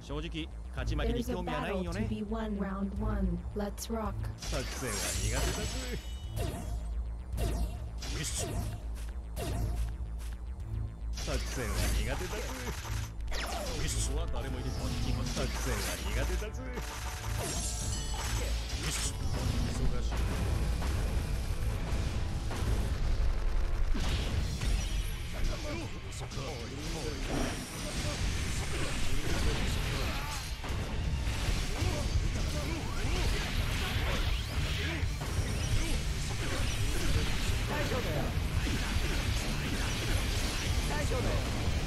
正直勝ち負けに There's a 興味はないん battle よ to ね。 be won, round one. Let's rock. 作戦は苦手だぜ。よし。作戦は苦手だぜ。よし。は誰も入れてこっちこ作戦は苦手だぜ。よし。忙しい。そっか。 大丈夫だよ。大丈夫だよ。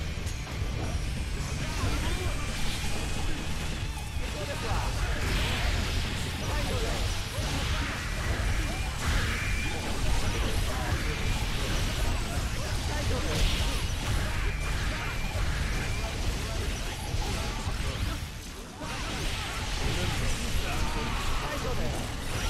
そうですわ。大丈夫だよ。大丈夫だよ。大丈夫だよ。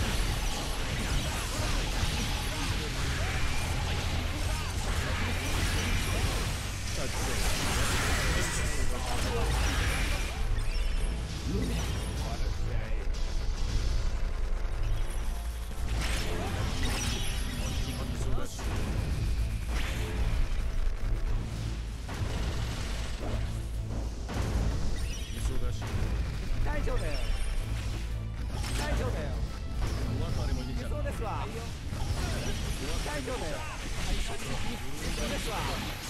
大丈夫だよ。大丈夫だよ。そうですわ。大丈夫だよ。そうですわ。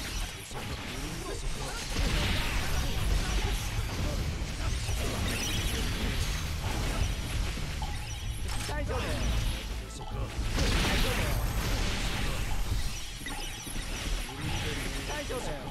大丈夫だよ。大丈夫だよ。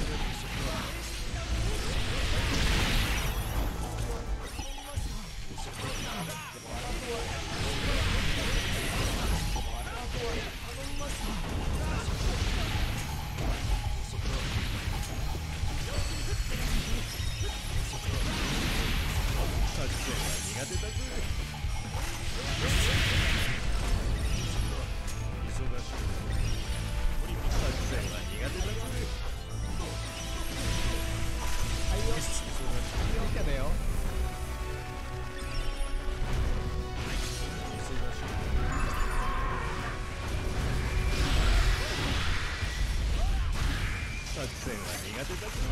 作戦は苦手だぞ。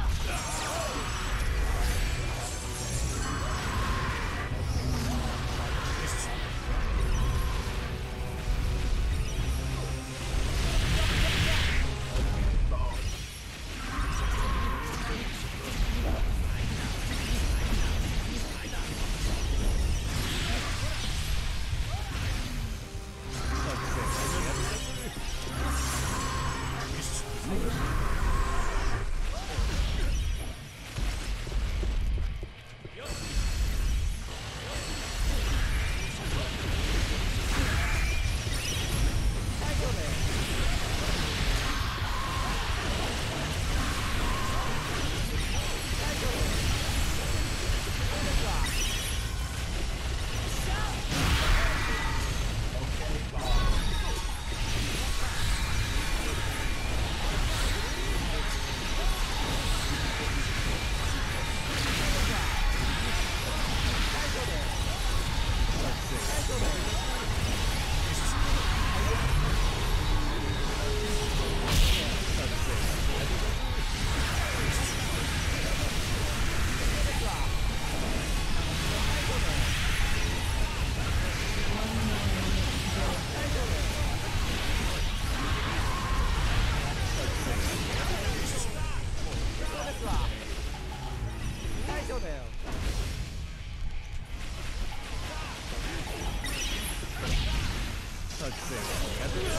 作戦は苦手だ。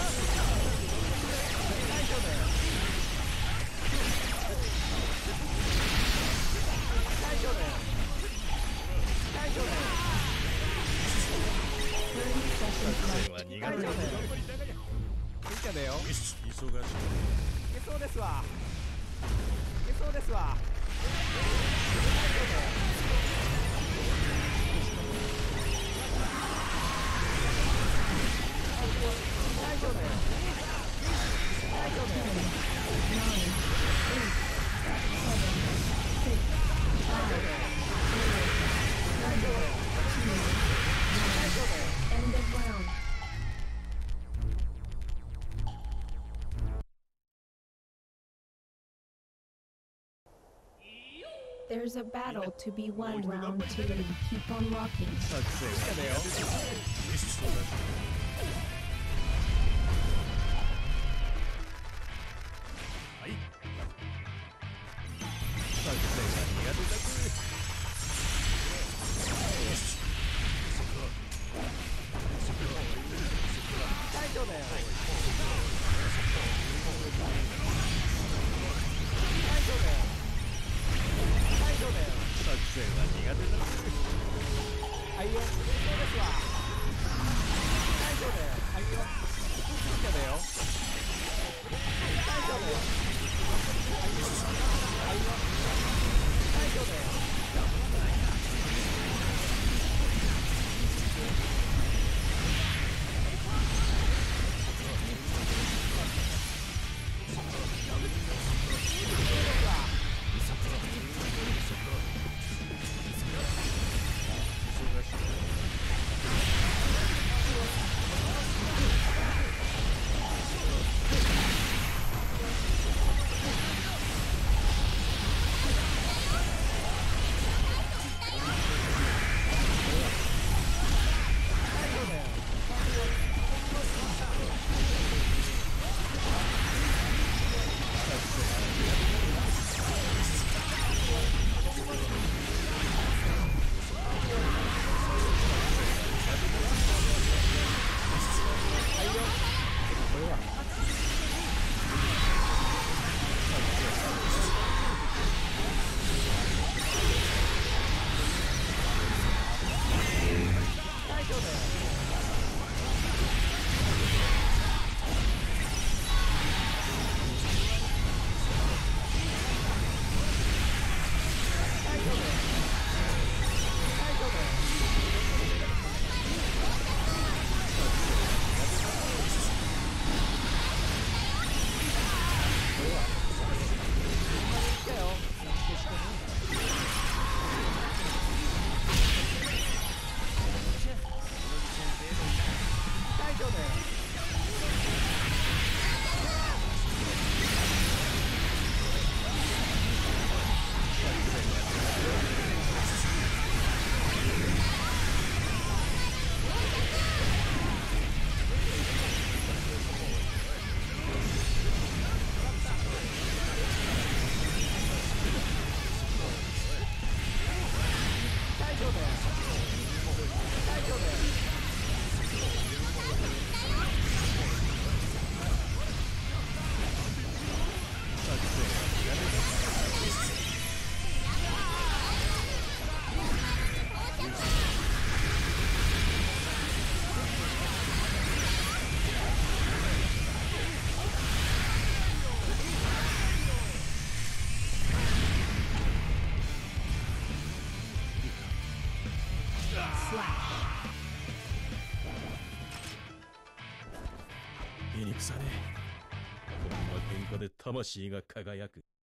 大丈夫だよ。大丈夫だよ。大丈夫だよ。 作戦は苦手だ。 大丈夫だよ。いいかだよ。 よし、忙しい。 いけそうですわ。いけそうですわ。大丈夫だよ。大丈夫だよ。大丈夫だよ。大丈夫だよ。 There's a battle to be won. Round 2. Keep on rocking. 作戦が苦手だ無視そうだはい作戦が苦手だ大丈夫だよ。大丈夫だよ。大丈夫だよ。 作戦は苦手だはいよ。そうですわ。大丈夫だよ。はいよ。静かだよ。大丈夫だよ。はいよ。大丈夫だよ。 フェニクスはねこんな喧嘩で魂が輝く